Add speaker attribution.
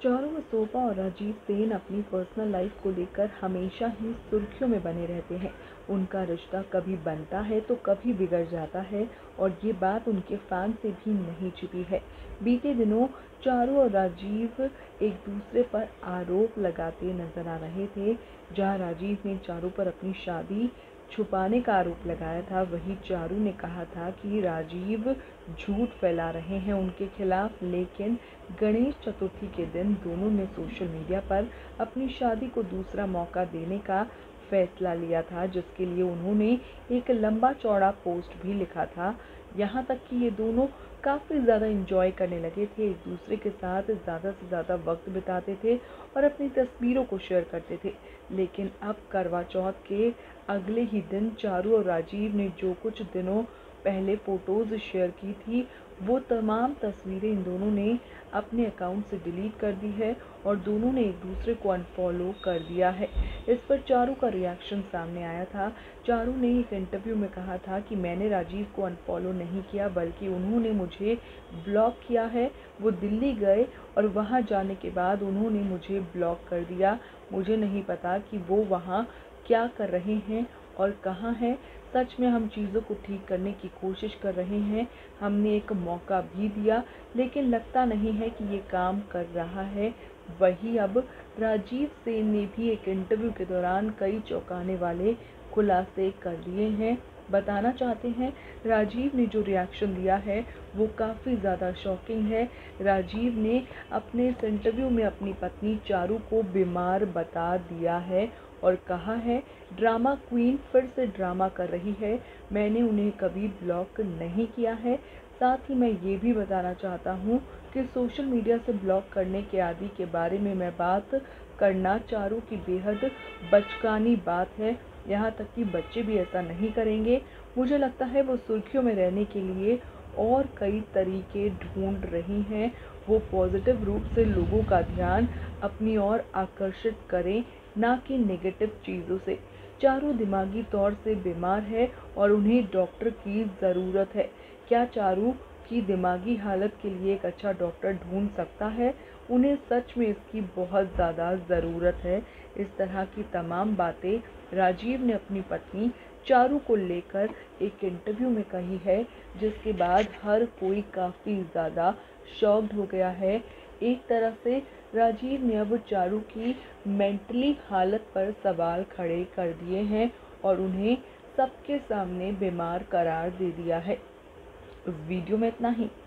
Speaker 1: चारों मसोपा और राजीव सेन अपनी पर्सनल लाइफ को लेकर हमेशा ही सुर्खियों में बने रहते हैं। उनका रिश्ता कभी बनता है तो कभी बिगड़ जाता है और ये बात उनके फैन से भी नहीं छिपी है। बीते दिनों चारू और राजीव एक दूसरे पर आरोप लगाते नजर आ रहे थे। जहां राजीव ने चारू पर अपनी शादी छुपाने का आरोप लगाया था, वहीं चारू ने कहा था कि राजीव झूठ फैला रहे हैं उनके खिलाफ। लेकिन गणेश चतुर्थी के दिन दोनों ने सोशल मीडिया पर अपनी शादी को दूसरा मौका देने का फैसला लिया था, जिसके लिए उन्होंने एक लंबा चौड़ा पोस्ट भी लिखा था। यहाँ तक कि ये दोनों काफ़ी ज़्यादा इंजॉय करने लगे थे, एक दूसरे के साथ ज़्यादा से ज़्यादा वक्त बिताते थे और अपनी तस्वीरों को शेयर करते थे। लेकिन अब करवा चौथ के अगले ही दिन चारू और राजीव ने जो कुछ दिनों पहले फ़ोटोज़ शेयर की थी, वो तमाम तस्वीरें इन दोनों ने अपने अकाउंट से डिलीट कर दी है और दोनों ने एक दूसरे को अनफॉलो कर दिया है। इस पर चारू का रिएक्शन सामने आया था। चारू ने एक इंटरव्यू में कहा था कि मैंने राजीव को अनफॉलो नहीं किया, बल्कि उन्होंने मुझे ब्लॉक किया है। वो दिल्ली गए और वहाँ जाने के बाद उन्होंने मुझे ब्लॉक कर दिया। मुझे नहीं पता कि वो वहाँ क्या कर रहे हैं और कहाँ हैं। सच में हम चीज़ों को ठीक करने की कोशिश कर रहे हैं। हमने एक मौका भी दिया, लेकिन लगता नहीं है कि ये काम कर रहा है। वहीं अब राजीव सेन ने भी एक इंटरव्यू के दौरान कई चौंकाने वाले खुलासे कर लिए हैं। बताना चाहते हैं, राजीव ने जो रिएक्शन दिया है वो काफ़ी ज़्यादा शॉकिंग है। राजीव ने अपने इस इंटरव्यू में अपनी पत्नी चारू को बीमार बता दिया है और कहा है, ड्रामा क्वीन फिर से ड्रामा कर रही है। मैंने उन्हें कभी ब्लॉक नहीं किया है। साथ ही मैं ये भी बताना चाहता हूँ कि सोशल मीडिया से ब्लॉक करने के आदि के बारे में मैं बात करना चारू की बेहद बचकानी बात है। यहाँ तक कि बच्चे भी ऐसा नहीं करेंगे। मुझे लगता है वो सुर्खियों में रहने के लिए और कई तरीके ढूंढ रही हैं। वो पॉजिटिव रूप से लोगों का ध्यान अपनी ओर आकर्षित करें, ना कि नेगेटिव चीज़ों से। चारू दिमागी तौर से बीमार है और उन्हें डॉक्टर की ज़रूरत है। क्या चारू की दिमागी हालत के लिए एक अच्छा डॉक्टर ढूंढ सकता है? उन्हें सच में इसकी बहुत ज़्यादा ज़रूरत है। इस तरह की तमाम बातें राजीव ने अपनी पत्नी चारू को लेकर एक इंटरव्यू में कही है, जिसके बाद हर कोई काफ़ी ज़्यादा शॉक्ड हो गया है। एक तरह से राजीव ने अब चारू की मेंटली हालत पर सवाल खड़े कर दिए हैं और उन्हें सबके सामने बीमार करार दे दिया है। वीडियो में इतना ही।